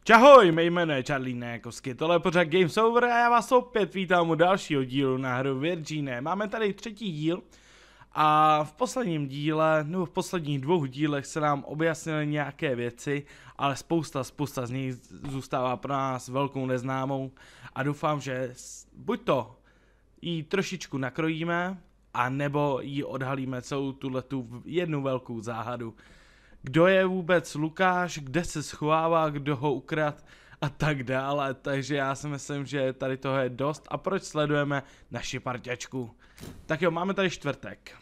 Čahoj, mé jméno je Charlie Nékovsky, tohle je pořád Games Over a já vás opět vítám u dalšího dílu na hru Virginie. Máme tady třetí díl a v posledním díle, nebo v posledních dvou dílech se nám objasnily nějaké věci, ale spousta z nich zůstává pro nás velkou neznámou a doufám, že buď to ji trošičku nakrojíme, a nebo ji odhalíme celou tuhletu jednu velkou záhadu. Kdo je vůbec Lukáš, kde se schovává, kdo ho ukrad a tak dále, takže já si myslím, že tady toho je dost a proč sledujeme naši parťačku. Tak jo, máme tady čtvrtek.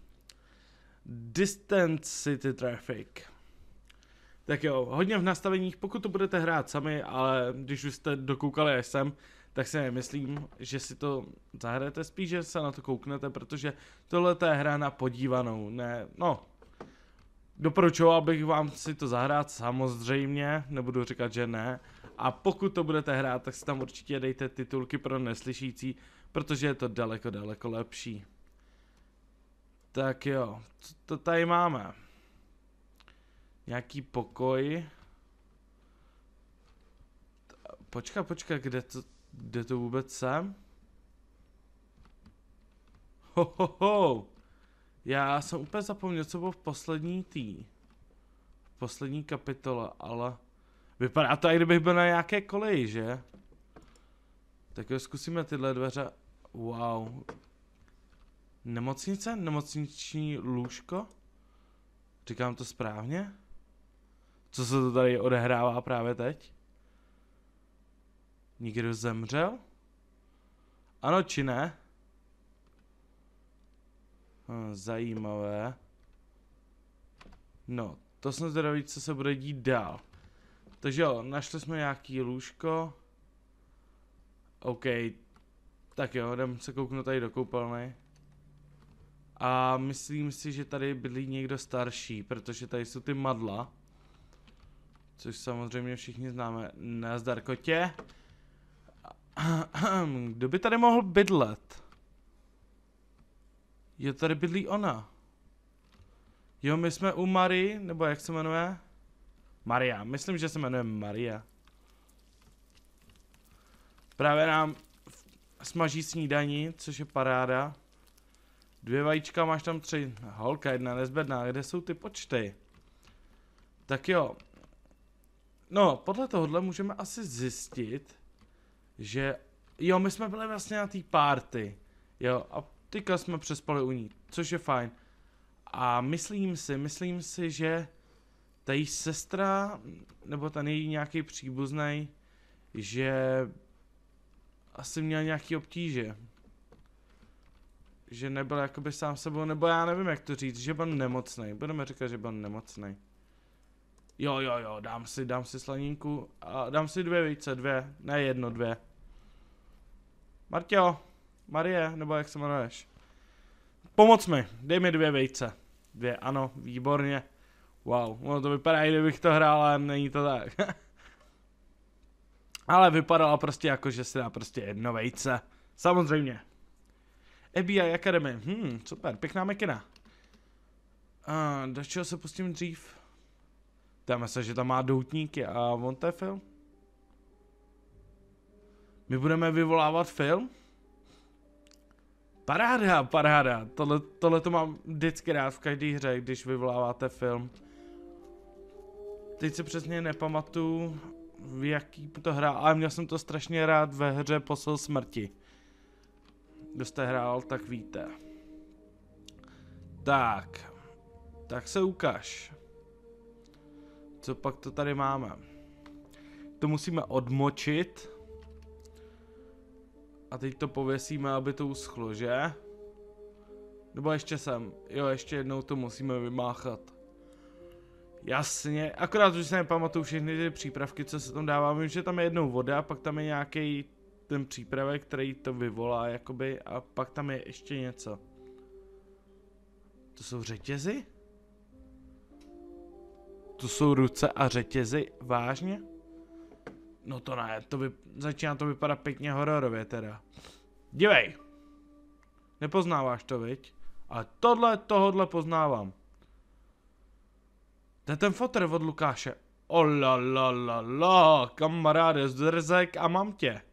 Distant City Traffic. Tak jo, hodně v nastaveních, pokud to budete hrát sami, ale když už jste dokoukali až sem, tak si nemyslím, že si to zahrajete, spíš, že se na to kouknete, protože tohle je hra na podívanou, ne, no. Doporučoval bych vám si to zahrát, samozřejmě, nebudu říkat, že ne. A pokud to budete hrát, tak si tam určitě dejte titulky pro neslyšící, protože je to daleko lepší. Tak jo, co to tady máme? Nějaký pokoj. Počkej, kde to vůbec jsem? Ho. Já jsem úplně zapomněl, co bylo v poslední kapitole, ale vypadá to, jak kdybych byl na nějaké koleji, že? Tak jo, zkusíme tyhle dveře. Wow. Nemocnice? Nemocniční lůžko? Říkám to správně? Co se to tady odehrává právě teď? Někdo zemřel? Ano či ne? Zajímavé. No, to jsem zvědavý, co se bude dít dál. Takže jo, našli jsme nějaký lůžko. OK. Tak jo, jdem se kouknout tady do koupelny. A myslím si, že tady bydlí někdo starší, protože tady jsou ty madla. Což samozřejmě všichni známe. Nazdar kotě. Kdo by tady mohl bydlet? Jo, tady bydlí ona. Jo, my jsme u Marie, nebo jak se jmenuje? Maria, myslím, že se jmenuje Maria. Právě nám smaží snídaní, což je paráda. 2 vajíčka, máš tam 3. Holka, 1 nezbedná, kde jsou ty počty? Tak jo. No, podle tohohle můžeme asi zjistit, že... Jo, my jsme byli vlastně na té party. Jo, a teďka jsme přespali u ní, což je fajn. A myslím si, že ta její sestra, nebo ten její nějaký příbuznej, že asi měl nějaký obtíže. Že nebyl jakoby sám sebou, nebo já nevím, jak to říct, že byl nemocnej. Budeme říkat, že byl nemocnej. Jo, dám si slaninku a dám si 2 vejce, 2, ne 1, 2. Marťo, Marie, nebo jak se jmenuješ? Pomoc mi, dej mi 2 vejce. 2, ano, výborně. Wow, ono to vypadá, kdybych to hrál, ale není to tak. Ale vypadalo prostě jako, že si dá prostě 1 vejce. Samozřejmě. FBI Academy, super, pěkná mekina. Do čeho se pustím dřív? Dáme se, že tam má doutníky a on to je film. My budeme vyvolávat film? Paráda. Tohle to mám vždycky rád v každé hře, když vyvoláváte film. Teď se přesně nepamatuju, v jaký to hrál, ale měl jsem to strašně rád ve hře Posel smrti. Kdo jste hrál, tak víte. Tak se ukaž. Co pak to tady máme? To musíme odmočit. A teď to pověsíme, aby to uschlo, že? Nebo ještě sem. Jo, ještě jednou to musíme vymáchat. Jasně, akorát už se nepamatuju všechny ty přípravky, co se tam dává. Vím, že tam je jednou voda, pak tam je nějaký ten přípravek, který to vyvolá, jakoby, a pak tam je ještě něco. To jsou řetězy? To jsou ruce a řetězy? Vážně? No to ne, začíná to vypadat pěkně hororově teda. Dívej! Nepoznáváš to, viď? Ale tohohle poznávám. To je ten fotr od Lukáše. Olalalala, kamaráde, zdrzek a mám tě.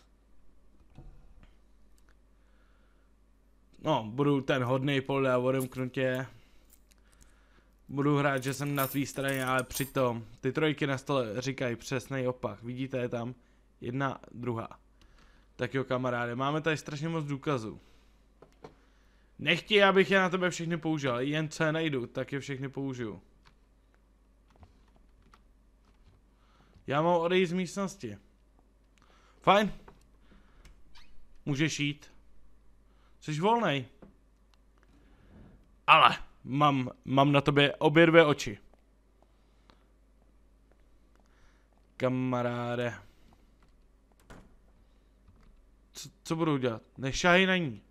No, budu ten hodnej pole a odemknutě. Budu hrát, že jsem na tvý straně, ale přitom ty trojky na stole říkají přesný opak. Vidíte je tam? Jedna, druhá. Tak jo, kamaráde, máme tady strašně moc důkazů. Nechtěj, abych je na tebe všechny použil, jen co je najdu, tak je všechny použiju. Já mám odejít z místnosti. Fajn. Můžeš jít. Jsi volnej. Ale mám na tobě obě dvě oči. Kamaráde. Co budu dělat? Nešahej na ní.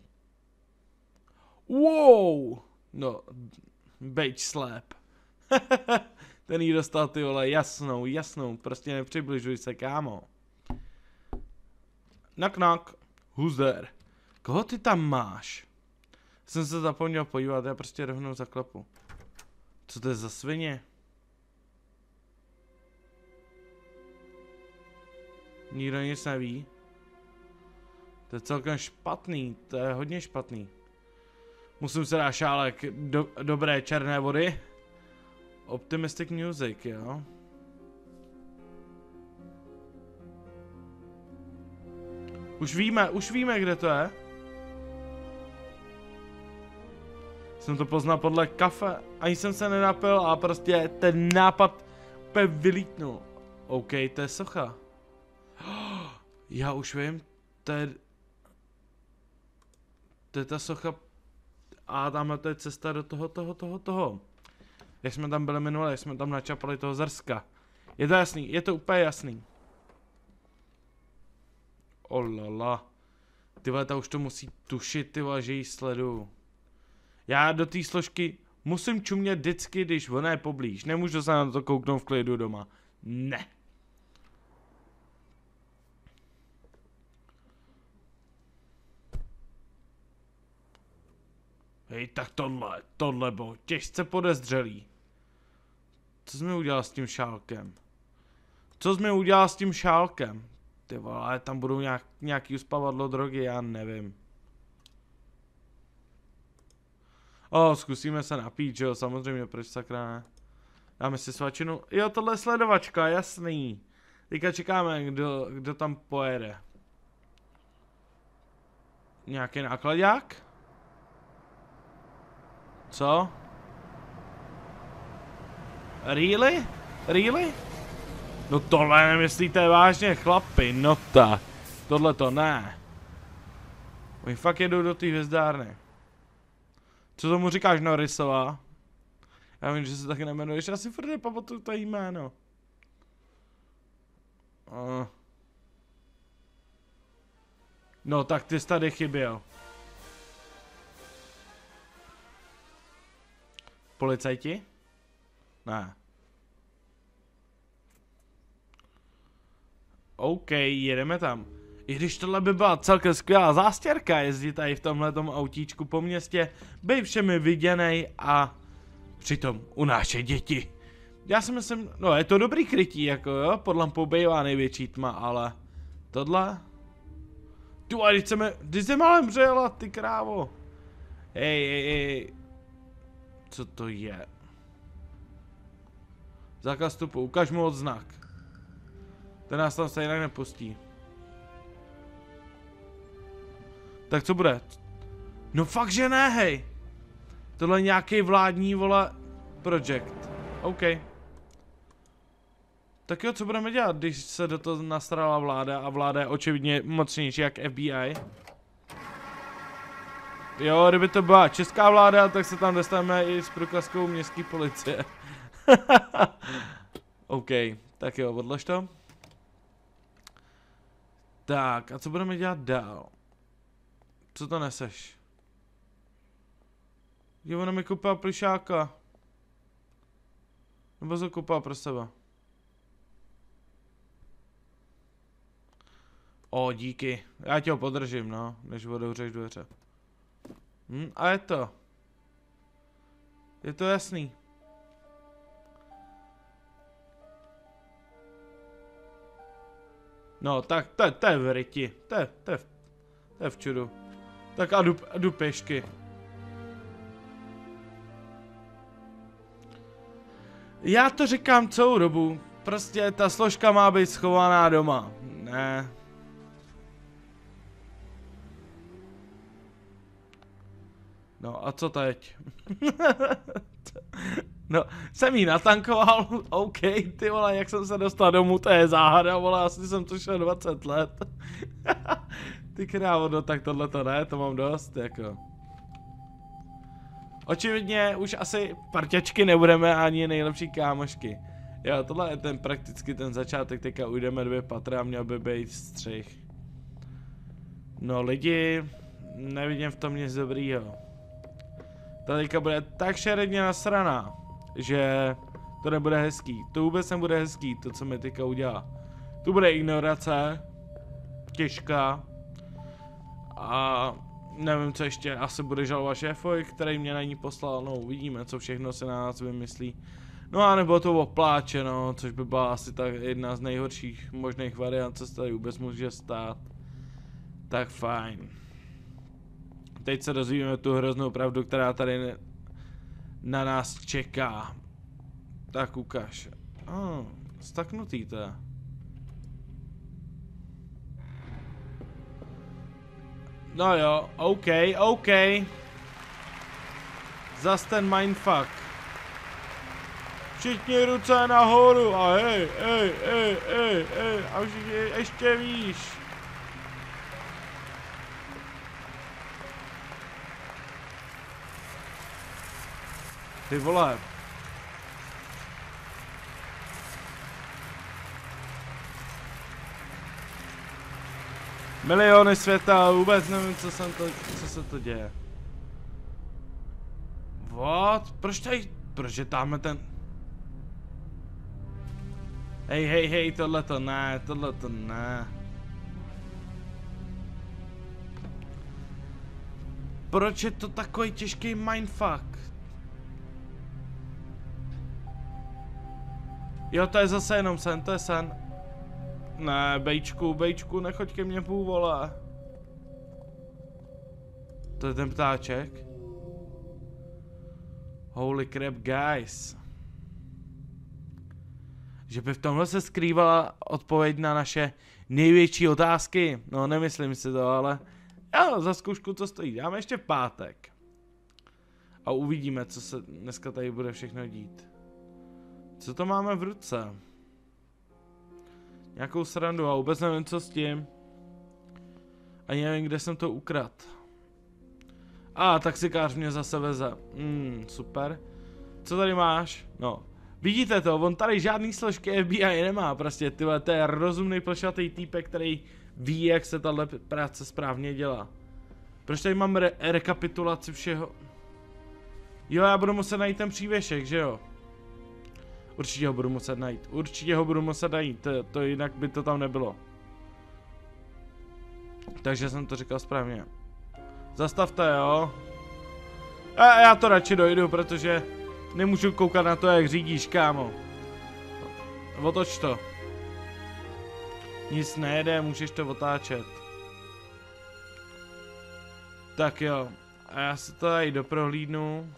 Wow. No, bejč slép. Ten jí dostal, ty vole, jasnou, prostě nepřibližuj se, kámo. Knock knock. Who's there? Koho ty tam máš? Jsem se zapomněl podívat, já prostě rovnou zaklepu. Co to je za svině? Nikdo nic neví. To je celkem špatný, to je hodně špatný. Musím se dát šálek dobré černé vody. Optimistic music, jo. Už víme, kde to je. Jsem to poznal podle kafe, ani jsem se nenapil a prostě ten nápad úplně vylítnul. OK, to je socha. Já už vím, to je ta socha a tamhle to je cesta do toho. Jak jsme tam byli minule, jak jsme tam načapali toho zrska. Je to jasný, je to úplně jasný. Olala. Ty vole, ta už to musí tušit, ty vole, že jí sleduju. Já do té složky musím čumět vždycky, když ona je poblíž. Nemůžu se na to kouknout v klidu doma. Ne. Hej, tak tohle bylo těžce podezřelý. Co jsi mi udělal s tím šálkem? Ty vole, tam budou nějaký uspavadlo drogy, já nevím. Zkusíme se napít, že jo, samozřejmě, proč sakra ne. Dáme si svačinu. Jo, tohle je sledovačka, jasný. Teďka čekáme, kdo tam pojede. Nějaký nákladák? Co? Really? No tohle nemyslíte vážně, chlapi, no tak. Tohle to ne. Oni fakt jedou do té hvězdárny. Co tomu říkáš, Norrisová? Já vím, že se taky nemenuješ, já si furt nepamatuju to jméno. No tak ty jsi tady chyběl. Policajti? Ne. OK, jedeme tam. I když tohle by byla celkem skvělá zástěrka jezdit tady v tomhletom autíčku po městě, bej všemi viděnej a přitom unášet děti. Já si myslím, no je to dobrý krytí, jako jo, pod lampou bejvá největší tma, ale tohle? Tu a když se malem přijela, ty krávo. Hej. Co to je? Zákaz vstupu, ukaž mu odznak. Ten nás tam se jinak nepustí. Tak co bude? No fakt, že ne, hej. Tohle je nějaký vládní, vole, projekt. OK. Tak jo, co budeme dělat, když se do toho nasrala vláda a vláda je očividně mocnější jak FBI? Jo, kdyby to byla česká vláda, tak se tam dostaneme i s průkazkou městské policie. OK, tak jo, odlož to. Tak, a co budeme dělat dál? Co to neseš? Jo, ona mi koupila plišáka. Nebo to koupila pro sebe. Díky. Já tě ho podržím, no, než otevřeš dveře. A je to. Je to jasný. No, tak to je v ryti. To je v čudu. Tak a jdu pěšky. Já to říkám celou dobu. Prostě ta složka má být schovaná doma. Ne. No a co teď? No, jsem jí natankoval, OK, ty vole, jak jsem se dostal domů, to je záhada, vole, asi jsem to šel 20 let. Ty krávo, no tak tohle to ne, to mám dost, jako. Očividně už asi parťačky nebudeme ani nejlepší kámošky. Jo, tohle je ten prakticky ten začátek, teďka ujdeme 2 patra a měl by být střih. No lidi, nevidím v tom nic dobrýho. Ta teďka bude tak šeredně nasraná, že to nebude hezký. To vůbec nebude hezký, to co mi teďka udělá. Tu bude ignorace, těžká. A nevím co ještě, asi bude žalovat šéfovi, který mě na ní poslal, no uvidíme, co všechno se na nás vymyslí. No a nebo to opláče, no, což by byla asi tak jedna z nejhorších možných variant, co se tady vůbec může stát. Tak fajn. Teď se dozvíme tu hroznou pravdu, která tady na nás čeká. Tak ukaž. Staknutý to je. No jo, OK. Zas ten mindfuck. Všichni ruce nahoru a hej, a všichni ještě výš. Ty vole. Miliony světa, vůbec nevím, co se to děje. What? Proč je tamhle ten... Hej, tohleto ne. Proč je to takový těžký mindfuck? Jo, to je zase jenom sen, to je sen. Ne, bejčku, nechoď ke mně půl, vole. To je ten ptáček. Holy crap, guys. Že by v tomhle se skrývala odpověď na naše největší otázky. No, nemyslím si to, ale... Jo, za zkoušku to stojí. Dáme ještě v pátek. A uvidíme, co se dneska tady bude všechno dít. Co to máme v ruce? Nějakou srandu a vůbec nevím, co s tím. Ani nevím, kde jsem to ukradl. Taxikář mě zase veze. Super. Co tady máš? No. Vidíte to, on tady žádný složky FBI nemá, prostě tyhle, to je rozumný plešatý týpek, který ví, jak se tahle práce správně dělá. Proč tady mám rekapitulaci všeho? Jo, já budu muset najít ten přívěšek, že jo? Určitě ho budu muset najít, to jinak by to tam nebylo. Takže jsem to říkal správně. Zastavte, jo? Já to radši dojdu, protože nemůžu koukat na to, jak řídíš, kámo. Otoč to. Nic nejede, můžeš to otáčet. Tak jo. A já se to tady doprohlídnu.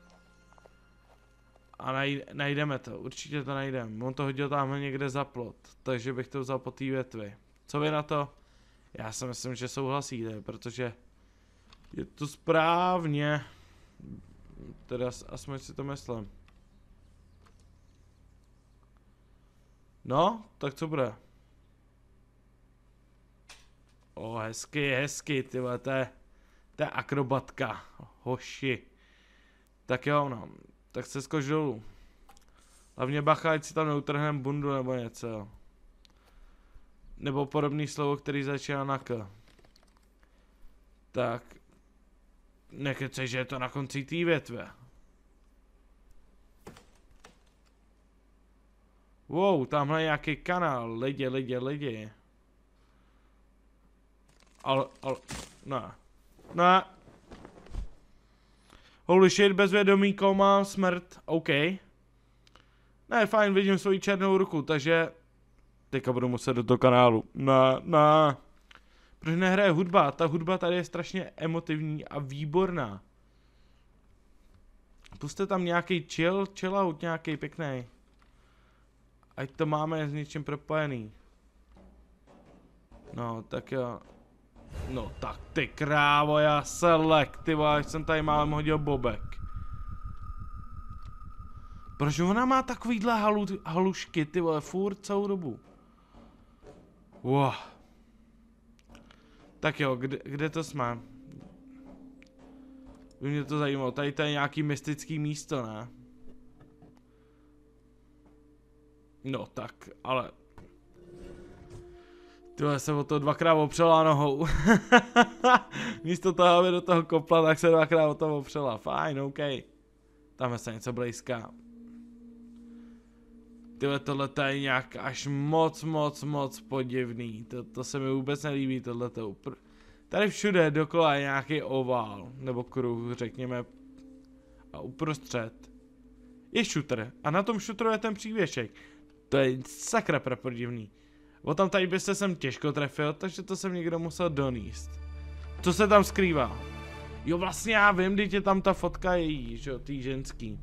A najdeme to, určitě to najdeme. On to hodil tamhle někde za plot, takže bych to vzal po té větvi. Co vy na to? Já si myslím, že souhlasíte, protože je to správně. Teda aspoň si to myslím. No, tak co bude? Hezky, tyhle, to je akrobatka, hoši. Tak jo, no, tak se skoč dolů. Hlavně bacha, ať si tam neutrhnem bundu nebo něco. Nebo podobný slovo, který začíná na K. Tak. Nekecej, že je to na konci té větve. Wow, tamhle je nějaký kanál, lidi. Ne. Holy shit, bezvědomí koma, smrt, OK. Ne, fajn, vidím svoji černou ruku, takže Teďka budu muset do toho kanálu. Na. Proč nehraje hudba? Ta hudba tady je strašně emotivní a výborná. Puste tam nějaký chill out, nějaký pěkný. Ať to máme s něčím propojený. No, tak jo. No, tak ty krávo, já selek, ty vole, jsem tady málem hodil bobek. Proč ona má takovýhle halušky, ty vole, furt celou dobu? Wow. Tak jo, kde to jsme? By mě to zajímalo, tady to je nějaký mystický místo, ne? No tak, ale... Tyhle se o to dvakrát opřela nohou. Místo toho, aby do toho kopla, tak se dvakrát o toho opřela. Fajn, OK. Tam se něco blízká. Tyhle, tohle je nějak až moc podivný. To se mi vůbec nelíbí, tohleto. Tady všude dokola je nějaký ovál, nebo kruh, řekněme. A uprostřed je šutr. A na tom šutru je ten přívěšek. To je sakra prapodivný. O tam tady byste jsem těžko trefil, takže to jsem někdo musel donést. Co se tam skrývá? Jo, vlastně já vím, když je tam ta fotka její, že jo, tý ženský.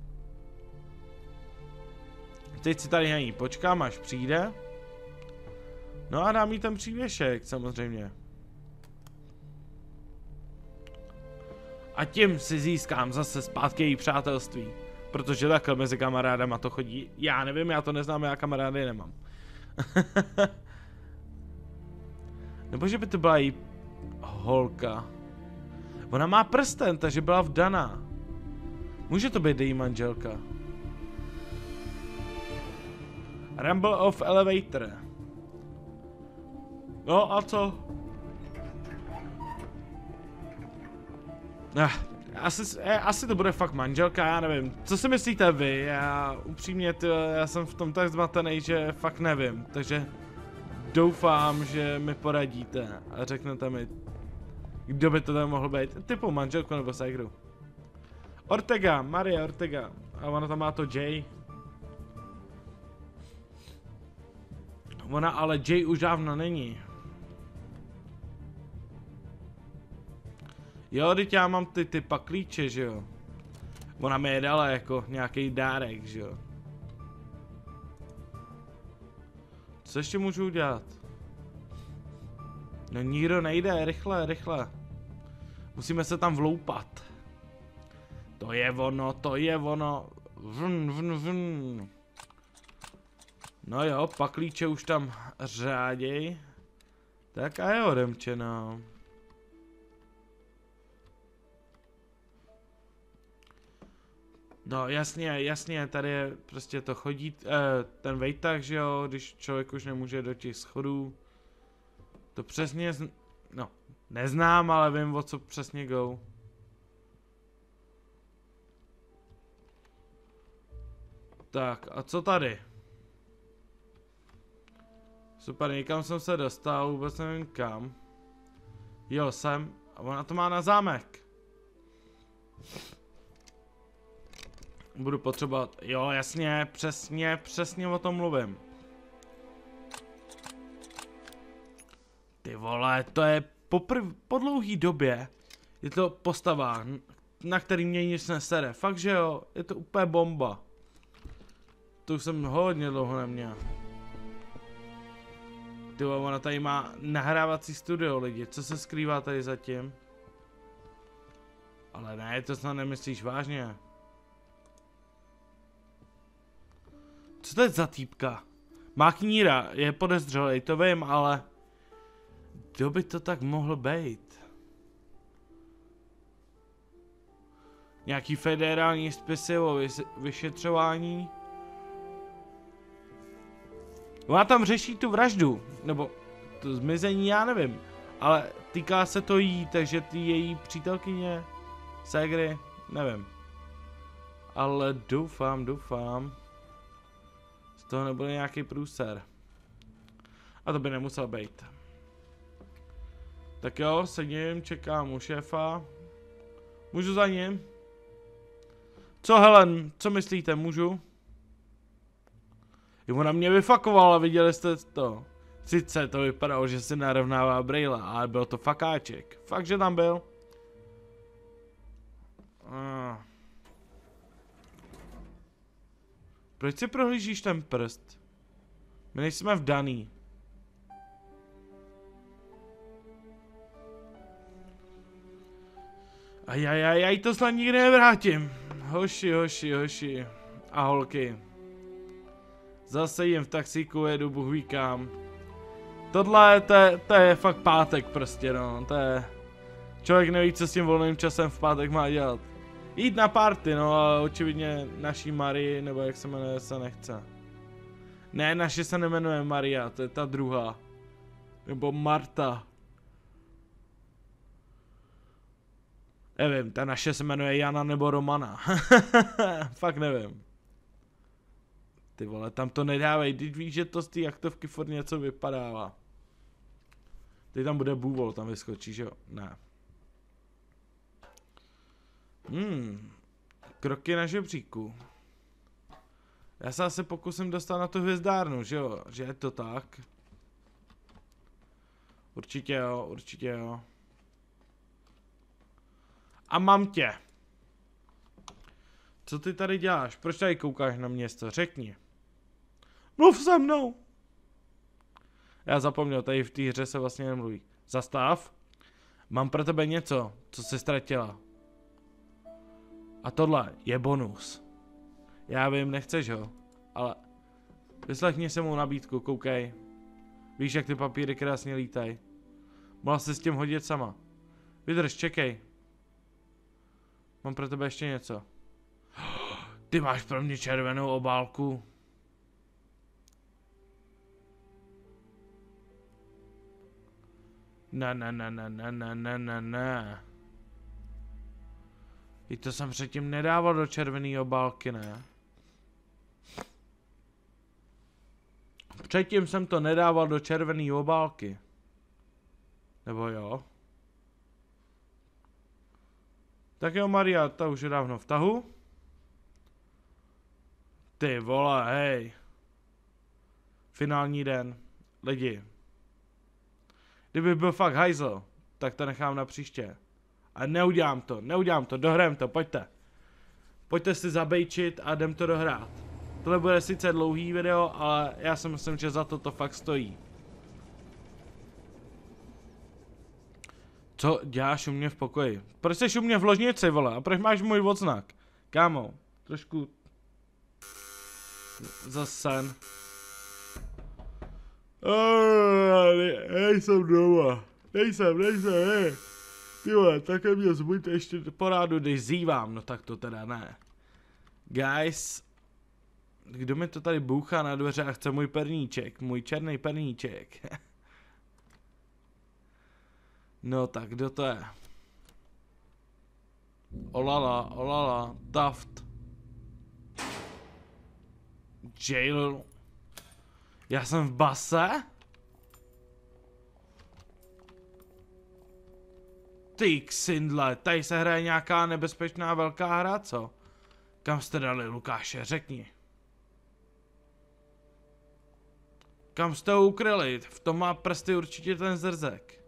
Teď si tady na ní počkám, až přijde. No a dám jí ten přívěšek, samozřejmě. A tím si získám zase zpátky její přátelství. Protože takhle mezi kamarádama to chodí. Já nevím, já to neznám, já kamarády nemám. Nebo že by to byla jí holka. Ona má prsten, takže byla vdaná. Může to být její manželka. Rumble of Elevator. No a co? Asi to bude fakt manželka, já nevím. Co si myslíte vy? Já upřímně, já jsem v tom tak zmatený, že fakt nevím. Takže doufám, že mi poradíte a řeknete mi, kdo by to tam mohl být. Typu manželku nebo ségru. Ortega, Maria Ortega. A ona tam má to Jay. Ona ale Jay už dávno není. Jo, teď já mám ty paklíče, že jo. Ona mi je dala jako nějaký dárek, že jo. Co ještě můžu udělat? No nikdo nejde, rychle. Musíme se tam vloupat. To je ono. Vn. No jo, paklíče už tam řáděj. Tak a jo, Demče, no. No jasně, tady je prostě to chodí, ten vejtah, že jo, když člověk už nemůže do těch schodů. To přesně, no, neznám, ale vím, o co přesně go. Tak, a co tady? Super, někam jsem se dostal, vůbec nevím kam. Jo, jsem, a ona to má na zámek. Budu potřebovat, jo jasně, přesně o tom mluvím. Ty vole, to je po dlouhý době, je to postava, na který mě nic nesere, fakt že jo, je to úplně bomba. To už jsem hodně dlouho neměl. Ty vole, ona tady má nahrávací studio lidi, co se skrývá tady zatím? Ale ne, to snad nemyslíš vážně. Co to je za týpka? Má kníra, je podezřelej, to vím, ale... Kdo by to tak mohl být? Nějaký federální spisy o vyšetřování? Ona tam řeší tu vraždu, nebo to zmizení, já nevím. Ale týká se to jí, takže ty její přítelkyně, ségry, nevím. Ale doufám. Z toho nebude nějaký průser. A to by nemusel být. Tak jo, sedím, čekám u šéfa. Můžu za ním? Co Helen, co myslíte, můžu? Ona mě vyfakovala, viděli jste to. Sice to vypadalo, že si narovnává brejle, ale byl to fakáček. Fakt, že tam byl. Proč si prohlížíš ten prst? My nejsme vdaný. Ajajajaj, to snad nikdy nevrátím. Hoši. A holky. Zase jim v taxíku jedu, Bůh ví kam. Tohle, to je fakt pátek prostě, no. To je... Člověk neví, co s tím volným časem v pátek má dělat. Jít na party, no, ale očividně naší Marii, nebo jak se jmenuje, se nechce. Ne, naše se nemenuje Maria, to je ta druhá. Nebo Marta. Nevím, ta naše se jmenuje Jana nebo Romana. Fakt nevím. Ty vole, tam to nedávej, teď víš, že to z té aktovky furt něco vypadává. Teď tam bude bůvol, tam vyskočí, že jo? Ne. Kroky na žebříku. Já se asi pokusím dostat na tu hvězdárnu, že jo? Že je to tak? Určitě jo. A mám tě. Co ty tady děláš? Proč tady koukáš na město? Řekni. Mluv se mnou. Já zapomněl, tady v té hře se vlastně nemluví. Zastav. Mám pro tebe něco, co jsi ztratila. A tohle je bonus. Já vím, nechceš ho, ale vyslechni se mou nabídku, koukej. Víš, jak ty papíry krásně lítají. Mohla se s tím hodit sama. Vydrž, čekej. Mám pro tebe ještě něco. Ty máš pro mě červenou obálku. Ne. I to jsem předtím nedával do červené obálky, ne? Předtím jsem to nedával do červené obálky. Nebo jo? Tak jo, Maria, ta už je dávno v tahu. Ty vole, hej. Finální den. Lidi. Kdyby byl fakt hajzl, tak to nechám na příště. A neudělám to, dohrajem to, pojďte. Pojďte si zabejčit a jdem to dohrát. Tohle bude sice dlouhý video, ale já si myslím, že za to fakt stojí. Co děláš u mě v pokoji? Proč jsi u mě v ložnici, vole? A proč máš můj odznak? Kámo, trošku... Zasen. Nejsem doma. Nejsem, hej. Tyhle, také mě zbuďte ještě po rádu, když zývám, no tak to teda ne. Guys, kdo mi to tady bouchá na dveře a chce můj perníček, můj černý perníček. No tak, kdo to je? Olala, Taft. Jail. Já jsem v base? Ty ksindle, tady se hraje nějaká nebezpečná velká hra, co? Kam jste dali Lukáše, řekni. Kam jste ho ukryli? V tom má prsty určitě ten zrzek.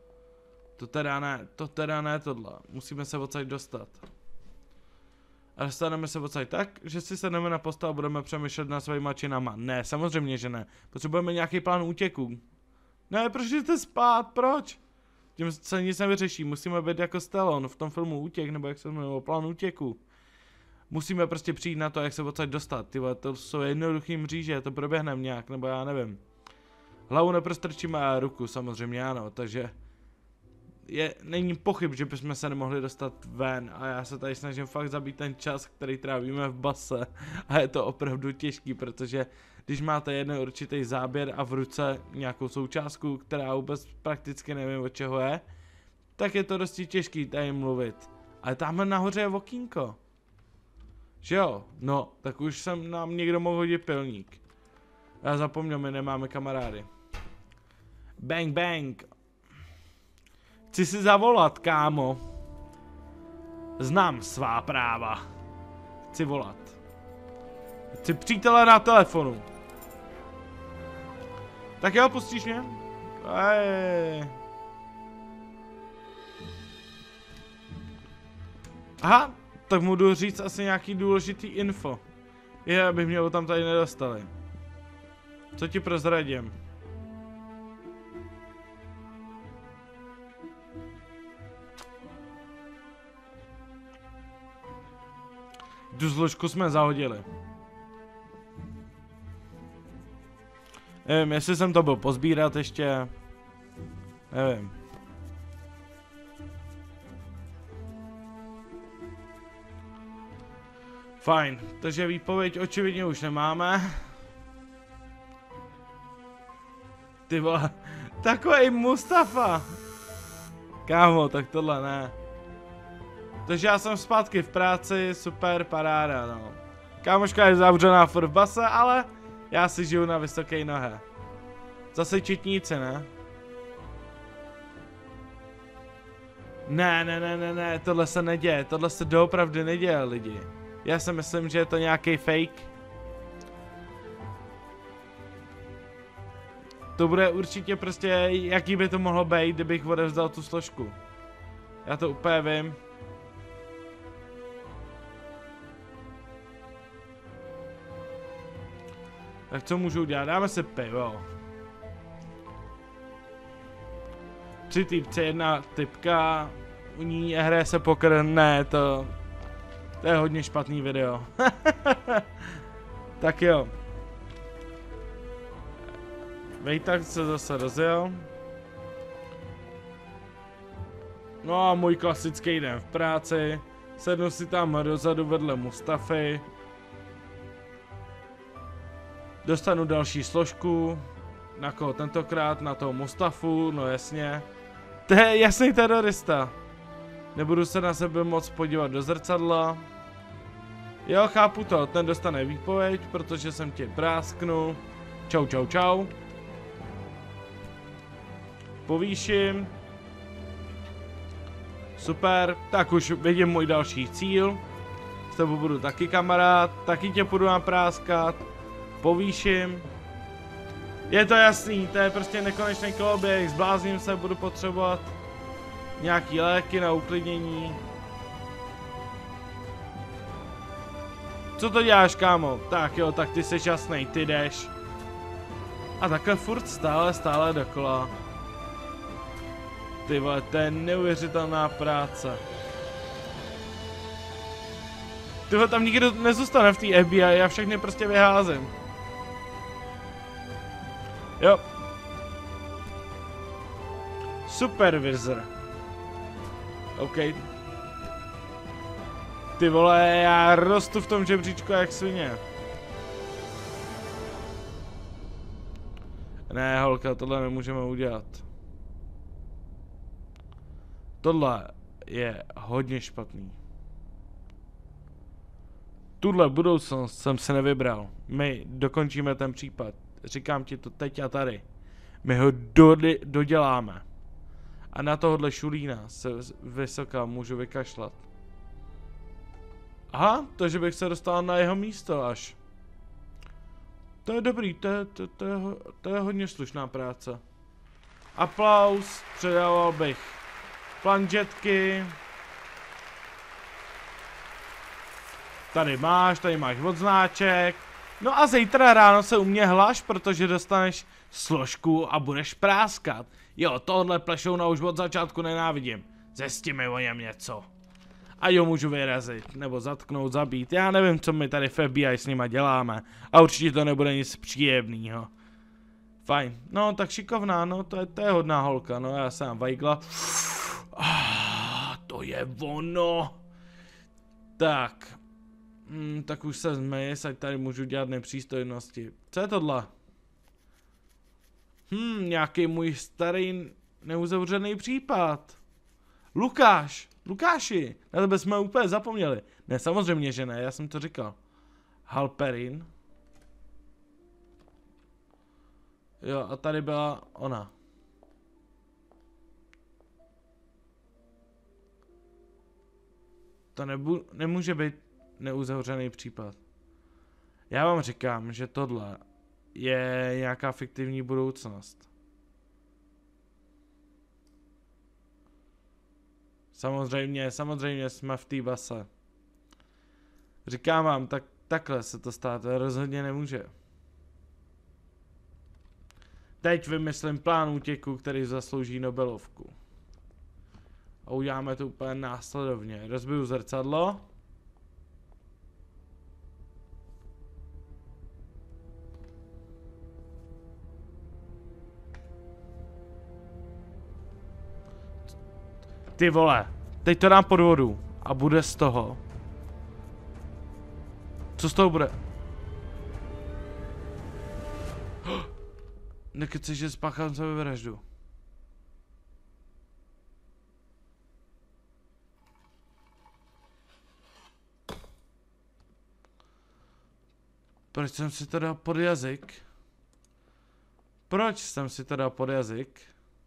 To teda ne tohle. Musíme se odsaď dostat. A dostaneme se odsaď tak, že si sedneme na postel a budeme přemýšlet nad svýma činama. Ne, samozřejmě, že ne. Potřebujeme nějaký plán útěku. Ne, proč jdete spát, proč? Tím se nic nevyřeší, musíme být jako Stallone v tom filmu Útěk, nebo jak se jmenuje, plán útěku. Musíme prostě přijít na to, jak se odsaď dostat, tyhle, to jsou jednoduchý mříže, to proběhneme nějak, nebo já nevím. Hlavu neprostrčíme a ruku, samozřejmě ano, takže... Není pochyb, že bychom se nemohli dostat ven a já se tady snažím fakt zabít ten čas, který trávíme v base a je to opravdu těžký, protože když máte jeden určitý záběr a v ruce nějakou součástku, která vůbec prakticky nevím od čeho je, tak je to dosti těžký tady mluvit. Ale tamhle nahoře je okýnko. Že jo? No, tak už jsem nám někdo mohl hodit pilník. Já zapomněl, my nemáme kamarády. Bang bang. Chci si zavolat, kámo. Znám svá práva. Chci volat. Chci přítele na telefonu. Tak jo, pustíš mě? Ej. Aha, tak mu jdu říct asi nějaký důležitý info. Je, abych mě ho tam tady nedostali. Co ti prozradím? Tu složku jsme zahodili. Nevím, jestli jsem to byl pozbírat ještě. Nevím. Fajn, takže výpověď očividně už nemáme. Ty vole, takovej Mustafa. Kámo, tak tohle ne. Takže já jsem zpátky v práci, super, paráda, no. Kámoška je zavřená furt v base, ale já si žiju na vysoké nohe. Zase četníci, ne? Ne, tohle se neděje, tohle se doopravdy neděje, lidi. Já si myslím, že je to nějaký fake. To bude určitě prostě, jaký by to mohlo být, kdybych odevzdal tu složku. Já to úplně vím. Tak co můžu udělat? Dáme si pivo. 3 týpce, 1 typka. U ní hraje se poker, ne, to je hodně špatný video. Tak jo. Vejtak se zase rozjel. No a můj klasický den v práci. Sednu si tam dozadu vedle Mustafy. Dostanu další složku. Na koho tentokrát? Na toho Mustafu, no jasně. To je jasný terorista. Nebudu se na sebe moc podívat do zrcadla. Jo, chápu to, ten dostane výpověď, protože jsem tě prásknul. Čau, čau, čau. Povýším. Super, tak už vidím můj další cíl. S tebou budu taky kamarád, taky tě půjdu napráskat. Povýším. Je to jasný, to je prostě nekonečný koloběh, zblázním se, budu potřebovat nějaký léky na uklidnění. Co to děláš, kámo? Tak jo, tak ty jsi jasný, ty jdeš. A takhle furt stále dokola. Ty vole, to je neuvěřitelná práce. Ty vole, tam nikdo nezůstane v té FBI, já všechny prostě vyházím. Jo. Supervisor. OK. Ty vole, já rostu v tom žebříčku jak svině. Ne, holka, tohle nemůžeme udělat. Tohle je hodně špatný. Tuhle budoucnost jsem se nevybral. My dokončíme ten případ. Říkám ti to teď a tady. My ho doděláme. A na tohohle šulína se vysoká můžu vykašlat. Aha, takže bych se dostal na jeho místo až. To je dobrý, to je hodně slušná práce. Aplaus, předával bych planžetky. Tady máš odznáček. No a zítra ráno se u mě hlaš, protože dostaneš složku a budeš práskat. Jo, tohle plešouna už od začátku nenávidím. Zjistí mi o něm něco. A jo, můžu vyrazit, nebo zatknout, zabít. Já nevím, co my tady v FBI s nima děláme. A určitě to nebude nic příjemného. Fajn. No, tak šikovná, no, to je hodná holka. No, já jsem vajgla. To je ono. Tak. Tak už se zmeje, ať tady můžu dělat nepřístojnosti. Co je tohle? Nějaký můj starý neuzavřený případ. Lukáš, Lukáši, na tebe jsme úplně zapomněli. Ne, samozřejmě, že ne, já jsem to říkal. Halperin. Jo, a tady byla ona. To nemůže být neuzavřený případ. Já vám říkám, že tohle je nějaká fiktivní budoucnost. Samozřejmě jsme v té base. Říkám vám, takhle se to stát rozhodně nemůže. Teď vymyslím plán útěku, který zaslouží Nobelovku. A uděláme to úplně následovně. Rozbiju zrcadlo. Ty vole, teď to dám pod vodu a bude z toho. Co z toho bude? Nekeceš, že spáchám sebevraždu. Proč jsem si to dal pod jazyk? Proč jsem si to dal pod jazyk?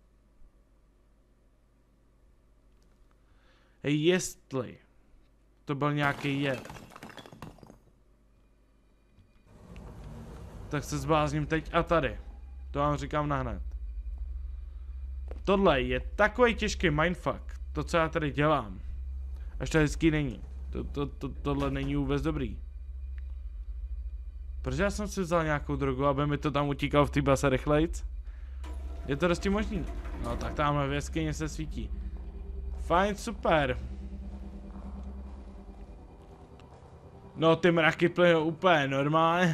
Hej, jestli to byl nějaký jed, tak se zblázním teď a tady. To vám říkám nahned. Tohle je takový těžký mindfuck. To, co já tady dělám. Až to hezký není. Tohle není vůbec dobrý. Protože já jsem si vzal nějakou drogu, aby mi to tam utíkalo v té base rychlejc. Je to dosti možný. No tak tamhle v jeskyni se svítí. Fajn, super. No ty mraky plynou úplně normálně.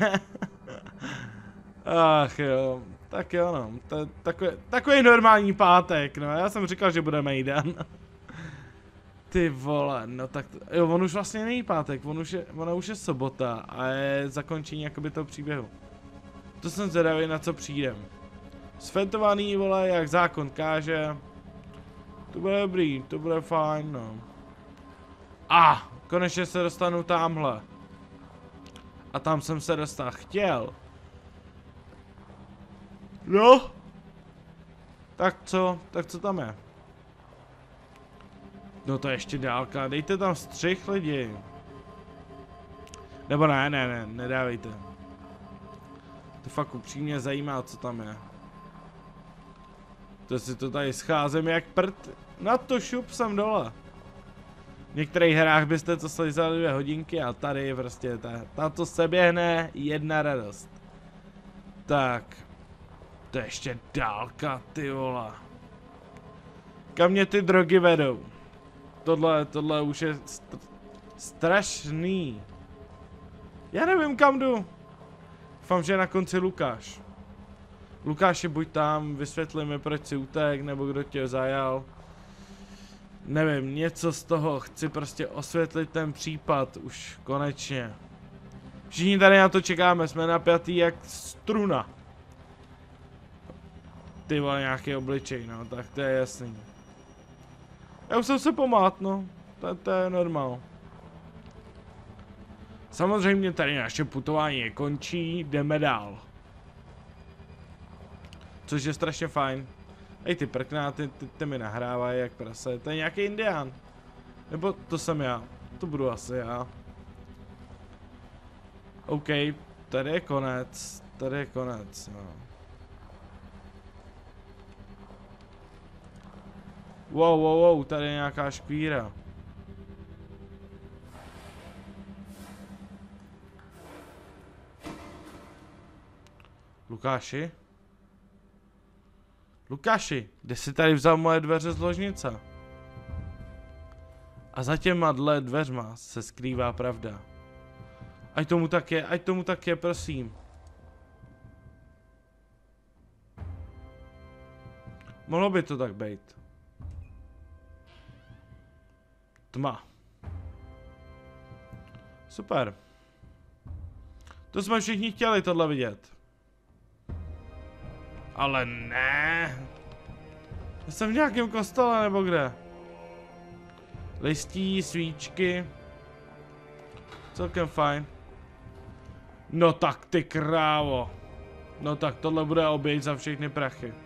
Ach jo, tak jo no, takový normální pátek, no, já jsem říkal, že bude mejdan. Ty vole, no tak, jo, on už vlastně není pátek, ona už je sobota a je zakončení jakoby toho příběhu. To jsem zvědavý, na co přijdem. Sfetovaný, vole, jak zákon káže. To bude dobrý, to bude fajn, no. Konečně se dostanu tamhle. A tam jsem se dostat chtěl. No. Tak co tam je? No to je ještě dálka, dejte tam střih lidi. Nebo ne, nedávejte. To fakt upřímně zajímá, co tam je. To si to tady scházím jak prd. Na to šup jsem dole. V některých hrách byste to slizali 2 hodinky a tady prostě ta to se běhne jedna radost. Tak. To je ještě dálka, ty vola. Kam mě ty drogy vedou? Tohle už je strašný. Já nevím, kam jdu. Doufám, že na konci Lukáš. Lukáši, buď tam, vysvětli mi, proč si utek, nebo kdo tě zajal. Nevím, něco z toho, chci prostě osvětlit ten případ, už konečně. Všichni tady na to čekáme, jsme napjatý jak struna. Ty vole, nějaký obličej, no, tak to je jasný. Já už jsem se pomát, no, to je normál. Samozřejmě tady naše putování končí, jdeme dál. Což je strašně fajn. Ej, ty prkná, ty mi nahrávají jak prase, to je nějaký indián. Nebo to jsem já, to budu asi já. OK, tady je konec, no. Wow, tady je nějaká škvíra. Lukáši, kde jsi tady vzal moje dveře z ložnice? A za těma dveřma se skrývá pravda. Ať tomu tak je, prosím. Mohlo by to tak být. Tma. Super. To jsme všichni chtěli tohle vidět. Ale ne. Já jsem v nějakém kostele nebo kde? Listí, svíčky. Celkem fajn. No tak ty krávo. No tak tohle bude oběť za všechny prachy.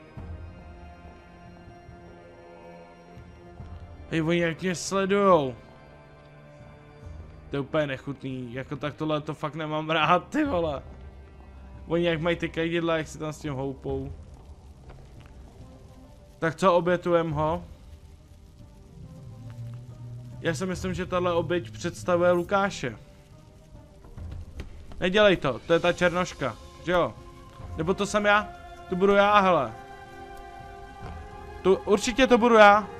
Hej, oni jak mě sledujou. To je úplně nechutný, jako tak tohle to fakt nemám rád, ty vole. Oni jak mají ty kajidla, jak si tam s tím houpou. Tak co, obětujem ho? Já si myslím, že tahle oběť představuje Lukáše. Nedělej to je ta černoška, že jo? Nebo to jsem já? To budu já, hele. Určitě to budu já.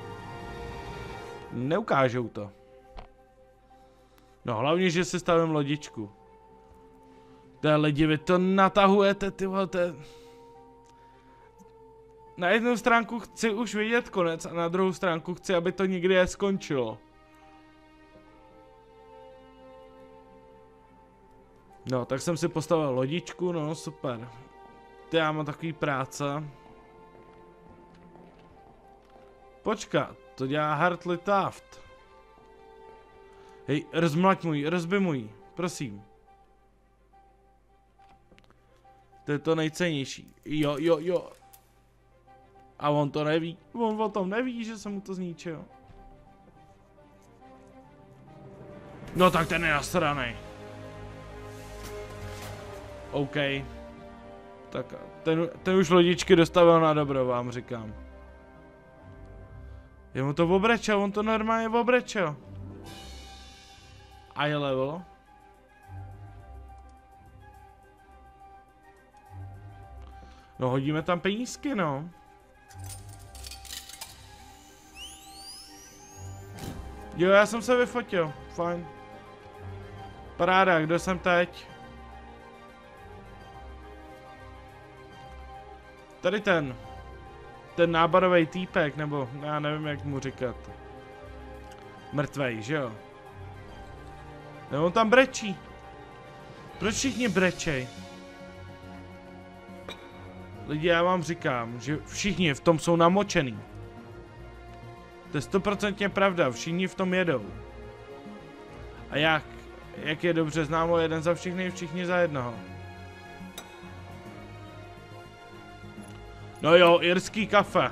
Neukážou to. No hlavně, že si stavím lodičku. To lidi, vy to natahujete, ty vole, Na jednu stránku chci už vidět konec a na druhou stránku chci, aby to nikdy neskončilo. No, tak jsem si postavil lodičku, no super. Ty já mám takový práce. Počkat, to dělá Hartley Taft. Hej, rozmlať můj, rozbij můj, prosím. To je to nejcennější. Jo. A on to neví. On o tom neví, že jsem mu to zničil. No tak ten je nasranej. OK. Tak ten už lodičky dostavil na dobro, vám říkám. Je mu to obrečel, on to normálně obrečel. A je level. No hodíme tam penízky, no. Jo, já jsem se vyfotil, fajn. Paráda, kdo jsem teď? Tady ten nábarový týpek, nebo já nevím, jak mu říkat. Mrtvej, že jo? Nebo on tam brečí. Proč všichni brečej? Lidi, já vám říkám, že všichni v tom jsou namočený. To je 100% pravda, všichni v tom jedou. A jak je dobře známo, jeden za všechny, všichni za jednoho. No jo, irský kafe.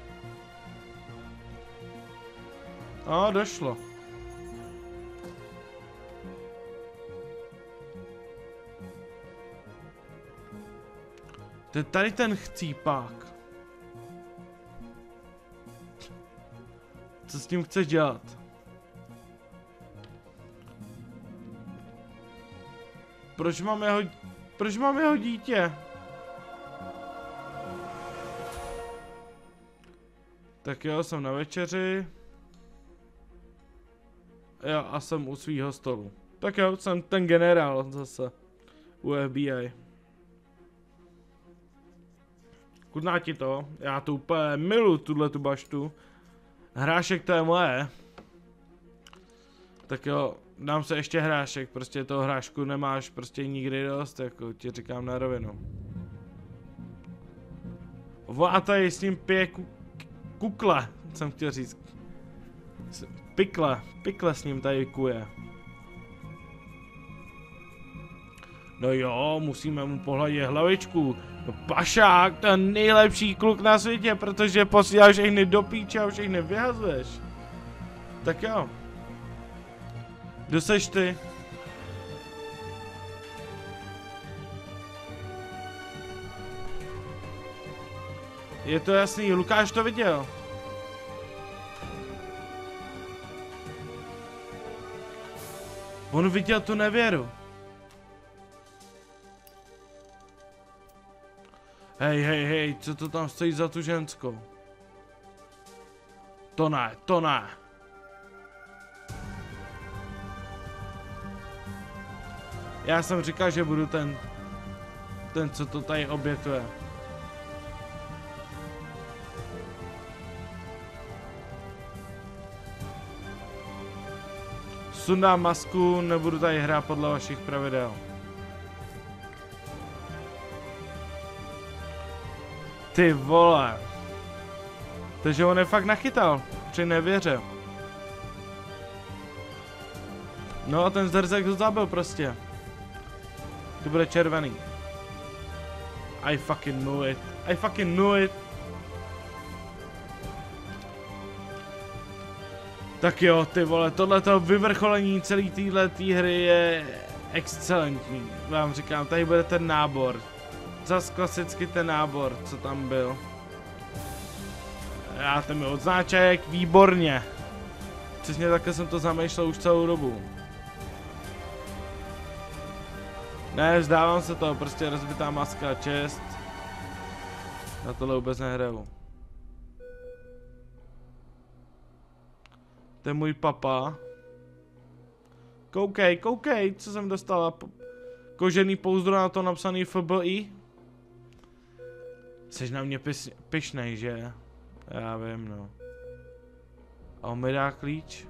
No, došlo. To je tady ten chcípák. Co s tím chceš dělat? Proč mám jeho dítě? Tak jo, jsem na večeři. Jo, a jsem u svýho stolu. Tak jo, jsem ten generál zase. U FBI. Chutná ti to? Já to úplně miluji, tu baštu. Hrášek to je moje. Tak jo, dám se ještě hrášek, prostě toho hrášku nemáš prostě nikdy dost, jako ti říkám na rovinu. A tady s ním pije kukle, jsem chtěl říct. Pikle s ním tady kuje. No jo, musíme mu pohladit hlavičku. No pašák, ten nejlepší kluk na světě, protože posíláš všechny do píče a všechny vyhazuješ. Tak jo. Kdo seš ty? Je to jasný, Lukáš to viděl. On viděl tu nevěru. Hej, co to tam stojí za tu ženskou? To ne. Já jsem říkal, že budu ten, co to tady obětuje. Sundám masku, nebudu tady hrát podle vašich pravidel. Ty vole. Takže on je fakt nachytal, při nevěře. No a ten zrzek ho zabil prostě. To bude červený. I fucking knew it. Tak jo, ty vole, tohleto vyvrcholení celé této hry je excelentní. Vám říkám, tady bude ten nábor. Zas klasicky ten nábor, co tam byl. Já ten mi odznáček, výborně. Přesně takhle jsem to zamýšlel už celou dobu. Ne, vzdávám se toho, prostě rozbitá maska, čest. Na tohle vůbec nehraju. To je můj papa. Koukej, koukej, co jsem dostala. Kožený pouzdro na to napsaný FBI. Jseš na mě pyšnej, že? Já vím, no. A on mi dá klíč.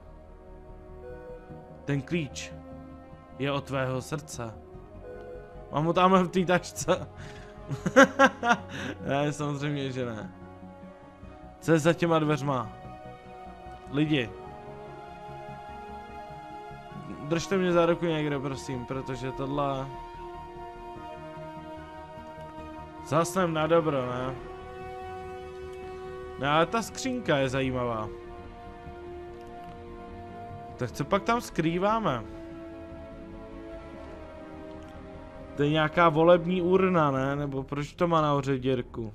Ten klíč je od tvého srdce. Mám ho tamhle v té tašce. Ne, samozřejmě, že ne. Co je za těma dveřma? Lidi. Držte mě za ruku někde, prosím, protože tohle... Zasnem na dobro, ne? No ale ta skřínka je zajímavá. Tak co pak tam skrýváme? To je nějaká volební urna, ne? Nebo proč to má nahoře dírku?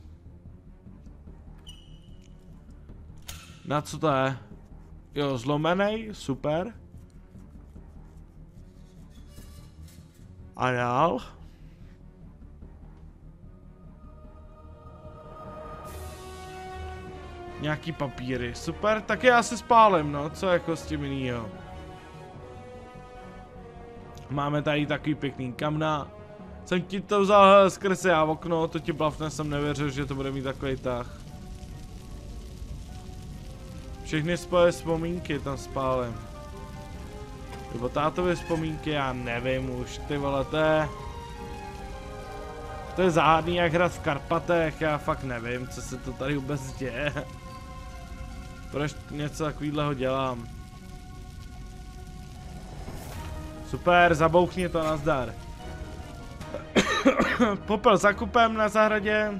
Na co to je? Jo, zlomenej, super. A dál? Nějaký papíry, super, tak já se spálím, no, co jako s tím jinýho. Máme tady takový pěkný kamna. Jsem ti to vzal skrz já v okno, to ti blavne, jsem nevěřil, že to bude mít takový tah. Všechny svoje vzpomínky tam spálím. Nebo tátově vzpomínky, já nevím už, ty vole, to je záhadný jak hrát v Karpatech, já fakt nevím, co se to tady vůbec děje. Proč něco takovýhleho dělám? Super, zabouchni to, nazdar. Popel zakupem na zahradě.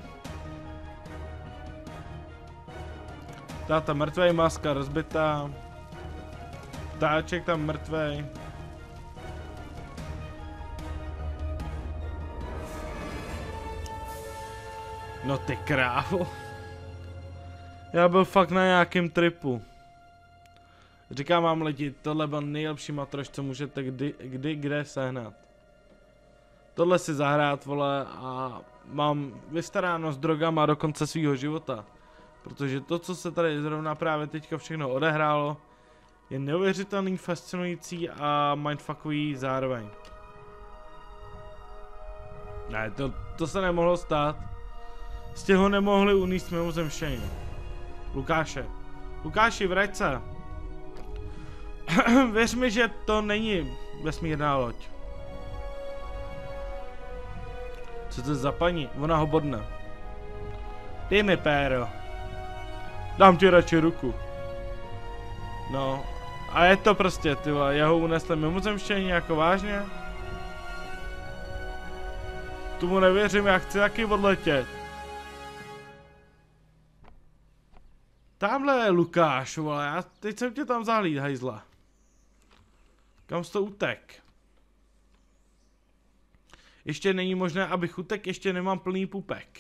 Táta mrtvej, maska rozbitá. Ptáček tam mrtvej. No ty krávo. Já byl fakt na nějakém tripu. Říkám vám lidi, tohle byl nejlepší matroš, co můžete kde sehnat. Tohle si zahrát, vole, a mám vystaráno s drogama do konce svýho života. Protože to, co se tady zrovna právě teďka všechno odehrálo, je neuvěřitelný, fascinující a mindfuckový zároveň. Ne, to se nemohlo stát. Z těho nemohli uníst mimozemštění. Lukáši, vrať se. Věř mi, že to není vesmírná loď. Co to je za paní? Ona ho bodne. Dej mi péro. Dám ti radši ruku. No. A je to prostě, ty vole, já ho unesl mimozemštění jako vážně? Tomu nevěřím, já chci taky odletět. Tamhle je Lukáš, vole, já teď jsem tě tam zahlíd, hajzla. Kam jsi to utek? Ještě není možné, abych utek, ještě nemám plný pupek.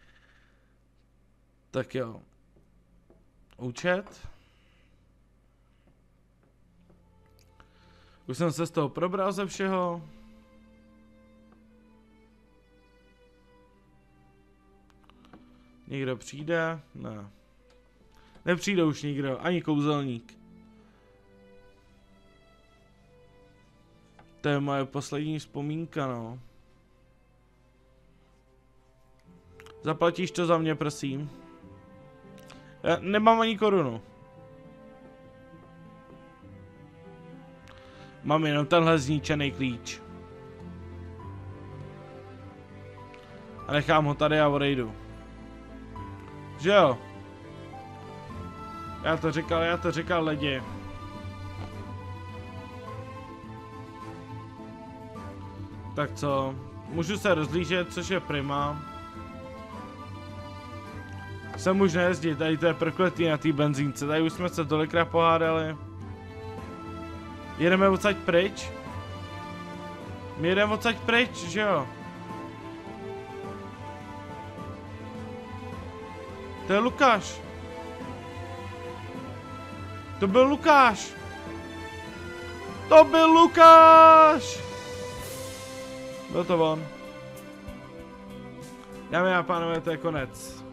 Tak jo. Účet. Už jsem se z toho probral ze všeho. Někdo přijde? Ne. Nepřijde už nikdo, ani kouzelník. To je moje poslední vzpomínka, no. Zaplatíš to za mě, prosím? Já nemám ani korunu. Mám jenom tenhle zničený klíč. A nechám ho tady a odejdu. Že jo? Já to říkal lidi. Tak co? Můžu se rozlížet, což je prima. Sem už nejezdit, tady to je prokletý na té benzínce, tady už jsme se tolikrát pohádali. Jedeme odsaď pryč? My jdeme odsaď pryč, že jo? To je Lukáš. To byl Lukáš. To byl Lukáš. Byl to on. Dámy a pánové, to je konec.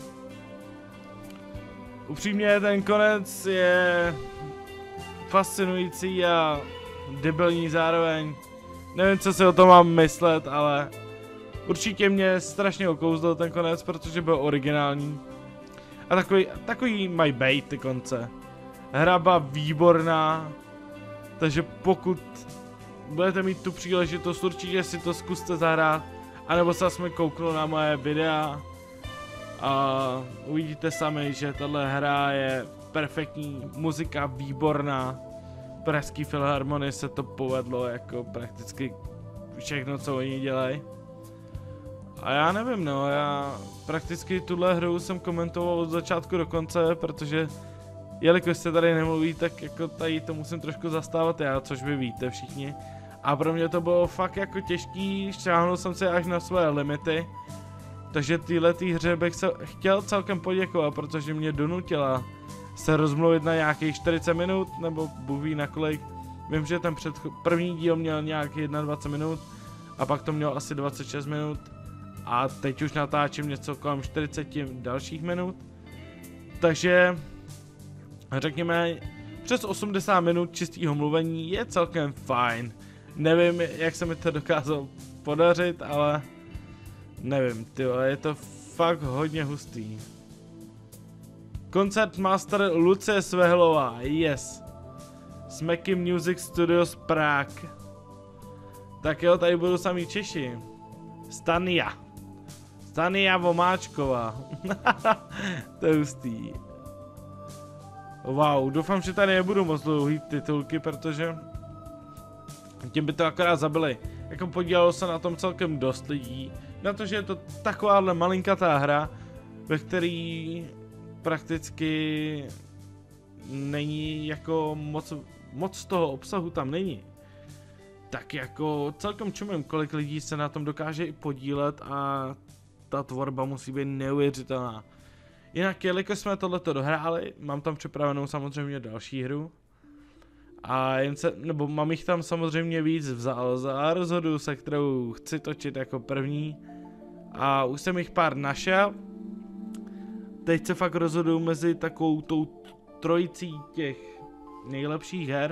Upřímně, ten konec je fascinující a debilní zároveň. Nevím, co si o tom mám myslet, ale určitě mě strašně okouzlil ten konec, protože byl originální. A takový mají bejt ty konce. Hra byla výborná, takže pokud budete mít tu příležitost, určitě si to zkuste zahrát, anebo se aspoň kouknout na moje videa a uvidíte sami, že tahle hra je perfektní, muzika výborná, Pražský filharmonii se to povedlo jako prakticky všechno, co oni dělají. A já nevím, no, já prakticky tuhle hru jsem komentoval od začátku do konce, protože jelikož se tady nemluví, tak jako tady to musím trošku zastávat já, což vy víte všichni. A pro mě to bylo fakt jako těžký, šáhnul jsem se až na své limity. Takže téhletý hře bych se chtěl celkem poděkovat, protože mě donutila se rozmluvit na nějakých 40 minut, nebo Bůh ví na kolik. Vím, že ten první díl měl nějak 21 minut, a pak to mělo asi 26 minut. A teď už natáčím něco kolem 40 dalších minut. Takže řekněme, přes 80 minut čistého mluvení je celkem fajn. Nevím, jak se mi to dokázalo podařit, ale nevím, tyjo, je to fakt hodně hustý. Koncert master Lucie Svehlová, yes. Smeky Music Studios Prague. Tak jo, tady budou samý Češi. Stania Vomáčková. To je hustý. Wow, doufám, že tady nebudu moc dlouhý titulky, protože tím by to akorát zabili. Jako podílelo se na tom celkem dost lidí. Na to, že je to takováhle malinkatá hra, ve který prakticky není jako moc toho obsahu tam není. Tak jako celkem čumím, kolik lidí se na tom dokáže i podílet a ta tvorba musí být neuvěřitelná. Jinak, jelikož jsme tohleto dohráli, mám tam připravenou samozřejmě další hru. A mám jich tam samozřejmě víc a rozhoduju se, kterou chci točit jako první. A už jsem jich pár našel. Teď se fakt rozhoduju mezi takovou tou trojicí těch nejlepších her.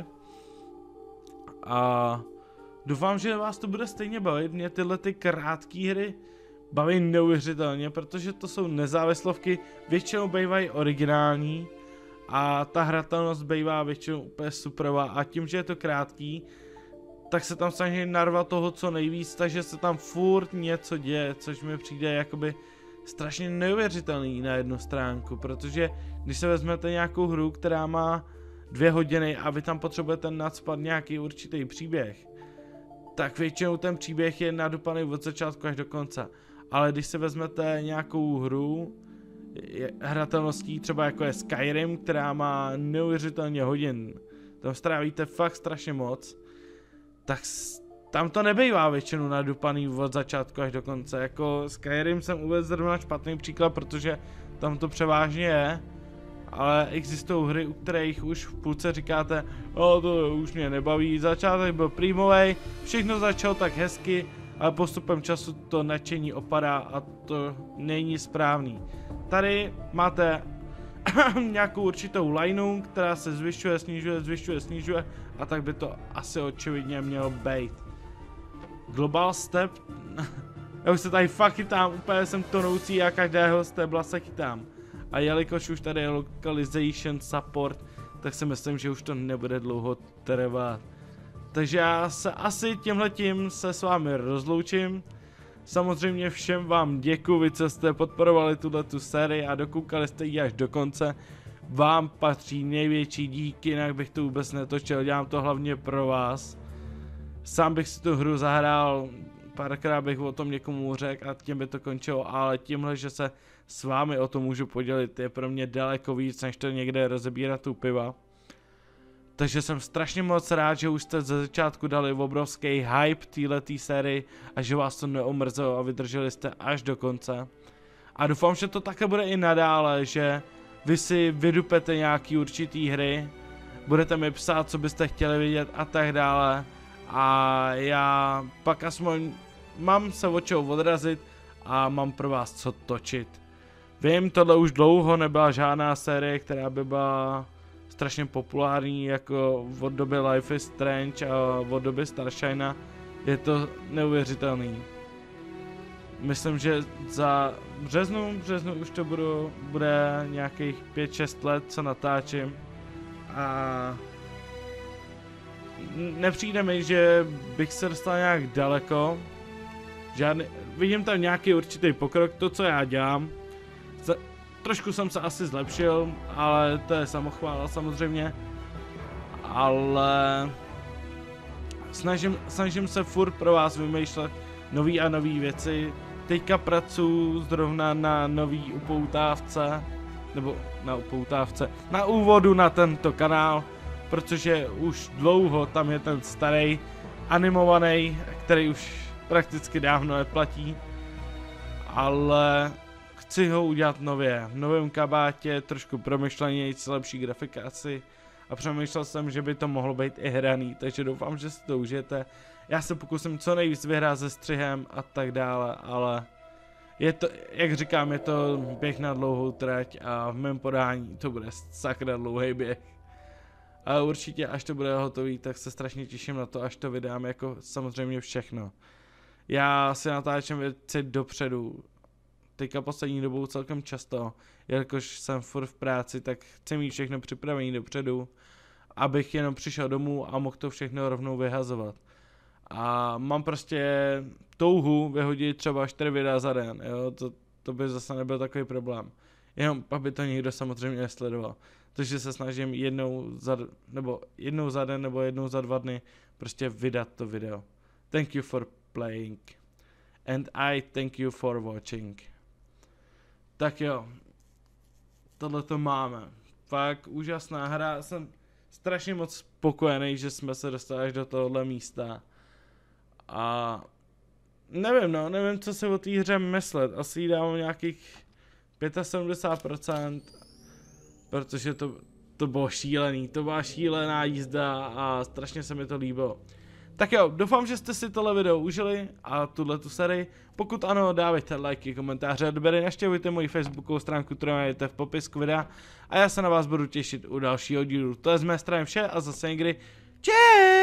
A doufám, že vás to bude stejně bavit. Mě tyhle ty krátké hry baví neuvěřitelně, protože to jsou nezávislovky, většinou bývají originální a ta hratelnost bývá většinou úplně superová a tím, že je to krátký, tak se tam snaží narvat toho co nejvíc, takže se tam furt něco děje, což mi přijde jakoby strašně neuvěřitelný na jednu stránku, protože když se vezmete nějakou hru, která má 2 hodiny a vy tam potřebujete nacpat nějaký určitý příběh, tak většinou ten příběh je nadupaný od začátku až do konce. Ale když se vezmete nějakou hru hratelností, třeba jako je Skyrim, která má neuvěřitelně hodin, tam strávíte fakt strašně moc, tak tam to nebejvá většinou nadupaný od začátku až do konce. Jako Skyrim jsem uvedl zrovna špatný příklad, protože tam to převážně je, ale existují hry, u kterých už v půlce říkáte, to už mě nebaví, začátek byl prýmovej, všechno začalo tak hezky, ale postupem času to nadšení opadá a to není správný. Tady máte nějakou určitou lineu, která se zvyšuje, snižuje a tak by to asi očividně mělo být. Global Step, já už se tady fakt chytám, úplně jsem tonoucí a každého stebla se chytám. A jelikož už tady je localization support, tak si myslím, že už to nebude dlouho trvat. Takže já se asi tímhletím se s vámi rozloučím. Samozřejmě všem vám děkuji, vy co jste podporovali tuhletu sérii a dokoukali jste ji až do konce. Vám patří největší díky, jinak bych to vůbec netočil, dělám to hlavně pro vás. Sám bych si tu hru zahrál, párkrát bych o tom někomu řekl a tím by to končilo, ale tímhle, že se s vámi o tom můžu podělit, je pro mě daleko víc, než to někde rozebírat u piva. Takže jsem strašně moc rád, že už jste ze začátku dali obrovský hype této sérii a že vás to neomrzelo a vydrželi jste až do konce. A doufám, že to také bude i nadále, že vy si vydupete nějaký určitý hry, budete mi psát, co byste chtěli vidět a tak dále. A já pak aspoň mám se od čeho odrazit a mám pro vás co točit. Vím, tohle už dlouho nebyla žádná série, která by byla strašně populární, jako od doby Life is Strange a od doby Starshina. Je to neuvěřitelný. Myslím, že za březnu už to bude nějakých 5-6 let, co natáčím. A nepřijde mi, že bych se dostal nějak daleko. Vidím tam nějaký určitý pokrok, to co já dělám. Trošku jsem se asi zlepšil, ale to je samochvála samozřejmě. Ale snažím se furt pro vás vymýšlet nový a nový věci. Teďka pracuji zrovna na nový upoutávce, nebo na úvodu na tento kanál, protože už dlouho tam je ten starý animovaný, který už prakticky dávno neplatí, ale chci ho udělat nově, v novém kabátě, trošku promyšlenější, lepší grafikaci a přemýšlel jsem, že by to mohlo být i hraný, takže doufám, že si to užijete. Já se pokusím co nejvíc vyhrát se střihem a tak dále, ale je to, jak říkám, je to běh na dlouhou trať a v mém podání to bude sakra dlouhý běh. Ale určitě, až to bude hotový, tak se strašně těším na to, až to vydám jako samozřejmě všechno. Já si natáčím věci dopředu, teďka poslední dobou celkem často, jelikož jsem furt v práci, tak chci mít všechno připravené dopředu, abych jenom přišel domů a mohl to všechno rovnou vyhazovat. A mám prostě touhu vyhodit třeba 4 videa za den, jo, to by zase nebyl takový problém. Jenom aby to někdo samozřejmě nesledoval. Takže se snažím jednou za den nebo jednou za 2 dny prostě vydat to video. Thank you for playing. And I thank you for watching. Tak jo. Tohle to máme. Fakt úžasná hra. Jsem strašně moc spokojený, že jsme se dostali až do tohohle místa. A nevím, co si o té hře myslet. Asi jí dám nějakých 75%, protože to bylo šílený, to byla šílená jízda a strašně se mi to líbilo. Tak jo, doufám, že jste si tohle video užili a tu sérii. Pokud ano, dávejte lajky, komentáře a odběry, navštěvujte moji facebookovou stránku, kterou najdete v popisku videa a já se na vás budu těšit u dalšího dílu. To je z mé strany vše a zase někdy čau!